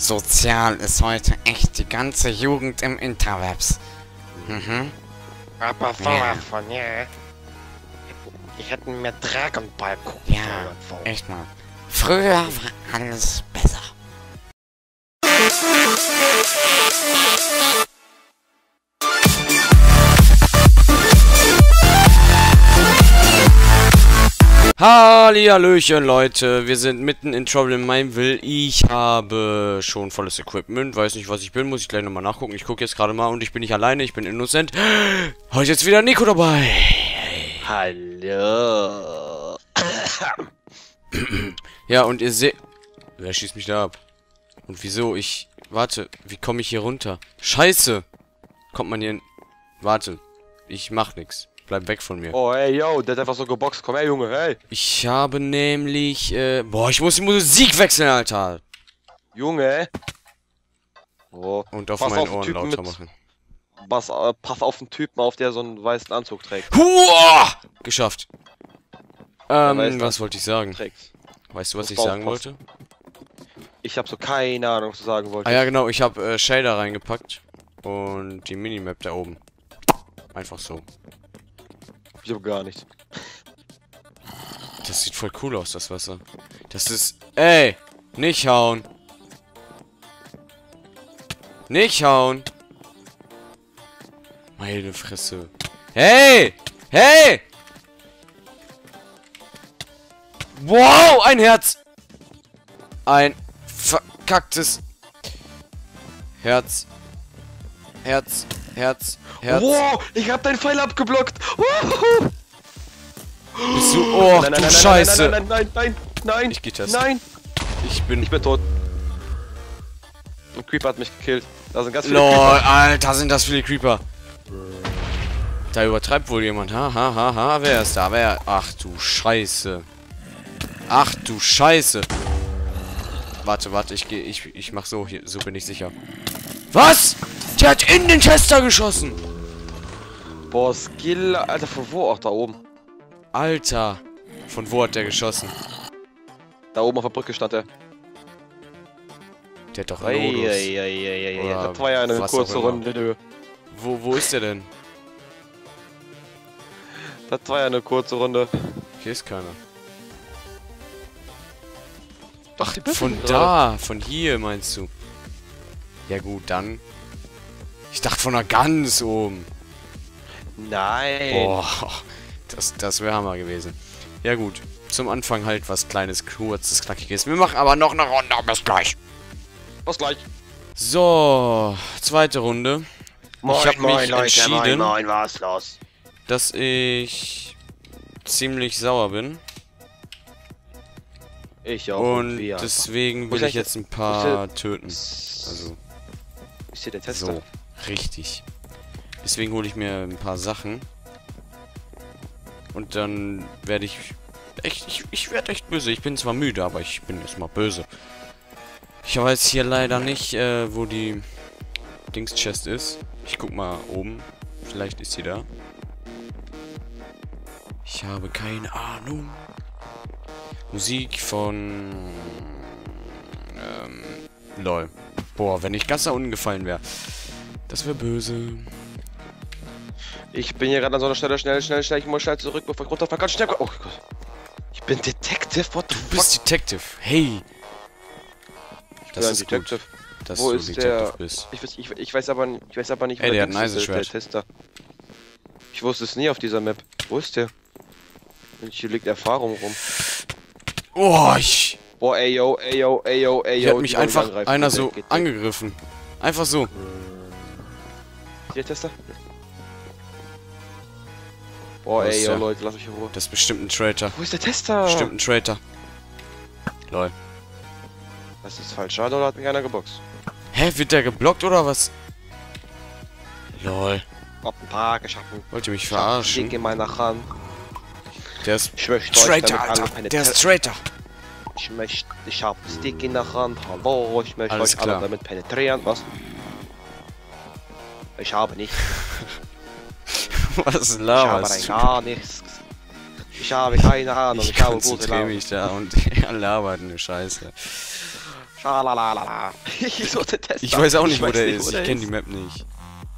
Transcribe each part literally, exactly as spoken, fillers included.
Sozial ist heute echt die ganze Jugend im Interwebs. Mhm. Aber sowas von, ja. Die hätten mir Dragon Ball gucken Ja, sollen. echt mal. Früher war alles besser. Hallihallöchen, Leute. Wir sind mitten in Trouble in Mineville. Ich habe schon volles Equipment. Weiß nicht, was ich bin. Muss ich gleich nochmal nachgucken. Ich gucke jetzt gerade mal und ich bin nicht alleine. Ich bin innocent. Heute ist jetzt wieder Nico dabei. Hallo. Ja, und ihr seht... Wer schießt mich da ab? Und wieso? Ich... Warte, wie komme ich hier runter? Scheiße! Kommt man hier... in... Warte. Ich mach nix. Bleib weg von mir. Oh, ey, yo, der hat einfach so geboxt. Komm her, Junge, hey. Ich habe nämlich... Äh... Boah, ich muss die Musik wechseln, Alter. Junge. Oh. Und auf Pass meinen auf den Ohren Typen lauter mit- machen. Pass, äh, pass auf den Typen auf, der so einen weißen Anzug trägt. Huah! Geschafft. weiß Ähm, das. was wollte ich sagen? Trägt. Weißt du, was Musst ich du sagen aufpassen. wollte? Ich hab so keine Ahnung, was du sagen wolltest. Ah ja, genau, ich habe äh, Shader reingepackt. Und die Minimap da oben. Einfach so. Ich hab gar nicht. Das sieht voll cool aus, das Wasser. Das ist... Ey! Nicht hauen! Nicht hauen! Meine Fresse. Hey! Hey! Wow! Ein Herz! Ein verkacktes Herz. Herz. Herz. Herz. Wow, ich hab deinen Pfeil abgeblockt. Wuhu. Bist du... Oh, nein, nein, du nein, Scheiße! Nein, nein, nein, nein, nein. Ich geh testen. Nein, Ich bin... ich bin tot. Ein Creeper hat mich gekillt. Da sind ganz viele Lol, Creeper. Alter, sind das viele Creeper. Da übertreibt wohl jemand. Ha, ha, ha, ha. Wer ist da? Wer? Ach du Scheiße. Ach du Scheiße. Warte, warte, ich gehe, ich, ich mach so, hier, so bin ich sicher. Was? Der hat in den Chester geschossen. Boah, Skill, Alter, von wo? Auch da oben. Alter. Von wo hat der geschossen? Da oben auf der Brücke stand er. Der hat doch einen Modus. Eieieiei. Oder Das war ja eine was kurze auch immer. Runde, du. Wo, wo ist der denn? Das war ja eine kurze Runde. Hier ist keiner. Ach, die Büffel Von sind da, von hier meinst du? Ja gut, dann. Ich dachte von da ganz oben. Nein. Boah, das, das wäre Hammer gewesen. Ja gut, zum Anfang halt was Kleines, Kurzes, Knackiges. Wir machen aber noch eine Runde, bis gleich. Was gleich? So, zweite Runde. Ich habe mich entschieden, moin, was los? dass ich ziemlich sauer bin. Ich auch. Und wir. deswegen Wo will ist ich der- jetzt ein paar töten. Also, Ist hier der Tester? so, richtig. Deswegen hole ich mir ein paar Sachen. Und dann werde ich echt, ich, ich werde echt böse. Ich bin zwar müde, aber ich bin jetzt mal böse. Ich weiß hier leider nicht, äh, wo die Dings-Chest ist. Ich guck mal oben. Vielleicht ist sie da. Ich habe keine Ahnung. Musik von... Ähm... Lol. Boah, wenn ich ganz da unten gefallen wäre. Das wäre böse. Ich bin hier gerade an so einer Stelle, schnell, schnell, schnell, ich muss schnell zurück, bevor ich runterfahre. Ganz schnell. Oh Gott. Ich bin Detective, what the Du fuck? bist Detective. Hey. Ich Das bin ein ist Detective. gut, dass Wo du ist Detective der- bist. Ich weiß, ich, ich weiß aber, nicht- ich weiß aber nicht, Ey, der hat Dings ein ist, der Eisenschwert. Tester. Ich wusste es nie auf dieser Map. Wo ist der? Und hier liegt Erfahrung rum. Oh, ich... Boah, ey, yo, ey, yo, ey, yo, ey, Hier yo. hat mich die wollen einfach angreifen. einer Geht so der, geht der. angegriffen. Einfach so. Hier, Tester? Boah, Wo ey, ist yo, der? Leute, lasst mich in Ruhe. Das ist bestimmt ein Traitor. Wo ist der Tester? Bestimmt ein Traitor. Lol. Das ist falsch, schade, oder hat mich einer geboxt? Hä, wird der geblockt oder was? Lol. Hab ein paar geschaffen. Wollt ihr mich Ich hab verarschen? Stick in meiner Hand. Der ist Ich möchte euch Traitor, damit alle Alter. penetrieren. Der ist Traitor. Ich möchte, ich hab einen Stick in der Hand. Hallo, ich möchte Alles euch klar. alle damit penetrieren. Was? Ich habe nicht. Was Ich habe laberst rein du? gar nichts. Ich habe keine Ahnung. Ich, Ich habe gute konzentriere Laune. mich da und er labert eine Scheiße. Schalalala. Ich suche Tester. Ich weiß auch nicht, wo weiß der nicht, ist. wo Ich der kenne die ist. Map nicht.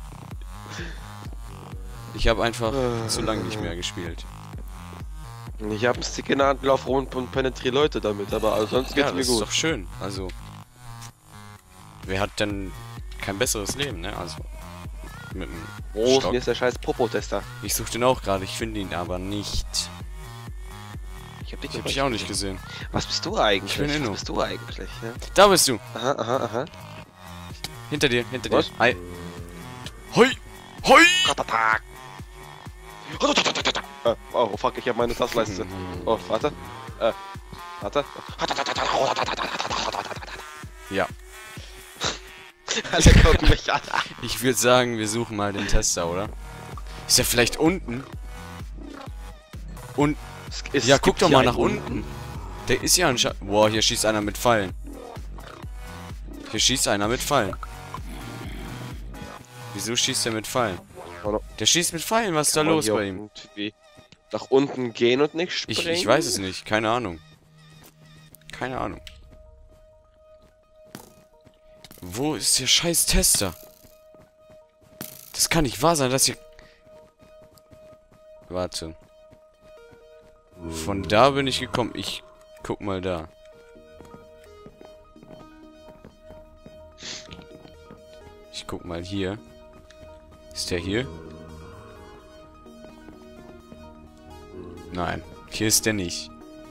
Ich habe einfach Äh. zu lange nicht mehr gespielt. Ich habe einen Stick in der Hand, lauf rum und penetriere Leute damit, aber also sonst geht's Ja, mir das ist gut. doch schön. Also, wer hat denn kein besseres Leben, ne? Also, mit dem Wo ist Stock. denn jetzt der scheiß Popo-Tester? Ich suche den auch gerade, ich finde ihn aber nicht. Ich hab dich Ich habe dich auch nicht gesehen. Was bist du eigentlich? Ich bin Inno. Was bist du eigentlich? Ja? Da bist du! Aha, aha, aha. Hinter dir, hinter Was? dir. Hi. Hoi! Hoi! Katatak. Äh, oh fuck, ich habe meine Tassleiste. Oh, warte. Äh, warte. Ja. Alle gucken mich an. Ich würde sagen, wir suchen mal den Tester, oder? Ist er vielleicht unten? Und. Es, es Ja, gibt guck doch hier mal einen nach unten. Der ist ja anscheinend. Boah, hier schießt einer mit Pfeilen. Hier schießt einer mit Pfeilen. Wieso schießt er mit Pfeilen? Der schießt mit Pfeilen, was ist da Kann man los hier bei ihm? irgendwie nach unten gehen und nicht springen? Ich, ich weiß es nicht, keine Ahnung. Keine Ahnung. Wo ist der scheiß Tester? Das kann nicht wahr sein, dass hier... Warte. Von da bin ich gekommen. Ich guck mal da. Ich guck mal hier. Ist der hier? Nein, hier ist der nicht.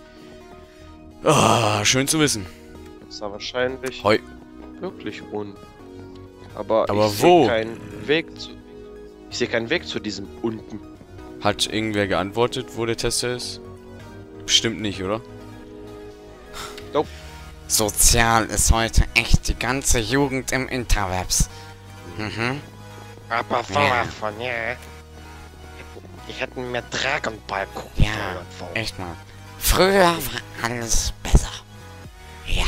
Ah, schön zu wissen. Das ist da wahrscheinlich Hoi. wirklich unten. Aber, Aber ich wo? sehe keinen Weg zu. Ich sehe keinen Weg zu diesem unten. Hat irgendwer geantwortet, wo der Tester ist? Bestimmt nicht, oder? Nope. Sozial ist heute echt die ganze Jugend im Interwebs. Mhm. Aber sowas von, ja. Die hätten mir Dragon Ball gucken Ja, sollen. Vor. echt mal. Früher war alles besser. Ja.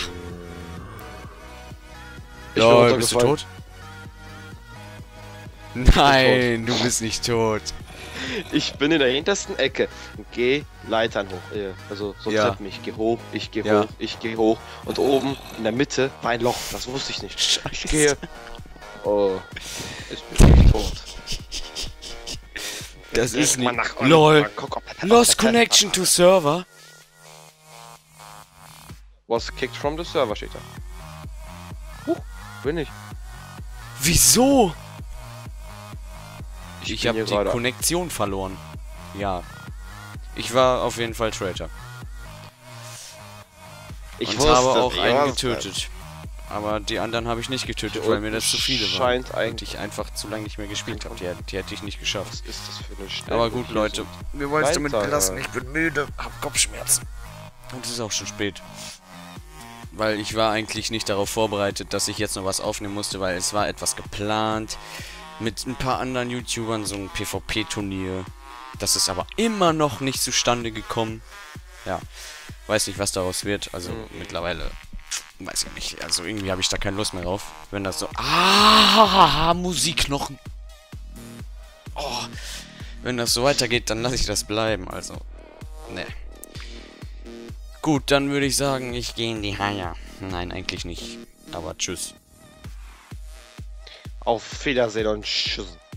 Ich bin Lol, bist du runtergefallen. tot? Nein, du bist nicht tot. Ich bin in der hintersten Ecke. Geh Leitern hoch. Äh, Also so Ja. Treppen. Ich geh hoch, ich geh Ja. hoch, ich geh hoch. Und oben in der Mitte war ein Loch. Das wusste ich nicht. Scheiße. Ich gehe. Oh. Ich bin nicht tot. Das Geh ist mal nicht... nach unten, Lol. mal guck, ob der- ob der Lost Tester connection macht. to server. Was kicked from the server steht da. Huch, bin ich. Wieso? Ich, bin habe hier die gerade- Konnektion verloren. Ja. Ich war auf jeden Fall Traitor. Ich und wusste, habe auch ich einen wusste. getötet. Aber die anderen habe ich nicht getötet, Hier weil mir das zu viele waren. scheint Und eigentlich- ich einfach zu lange nicht mehr gespielt habe. Die, die hätte ich nicht geschafft. Was ist das für eine Stelle? Aber gut, Hier Leute. sind- Wir wollen es damit Weiter. belassen. Ich bin müde, hab Kopfschmerzen. Und es ist auch schon spät. Weil ich war eigentlich nicht darauf vorbereitet, dass ich jetzt noch was aufnehmen musste, weil es war etwas geplant. Mit ein paar anderen YouTubern, so ein PvP-Turnier. Das ist aber immer noch nicht zustande gekommen. Ja. Weiß nicht, was daraus wird. Also Mhm. mittlerweile weiß ich nicht. Also irgendwie habe ich da keine Lust mehr drauf. Wenn das so... Ah, Musikknochen. Oh. Wenn das so weitergeht, dann lasse ich das bleiben. Also, ne. Gut, dann würde ich sagen, ich gehe in die Haie. Nein, eigentlich nicht. Aber tschüss. Auf Wiedersehen und tschüss.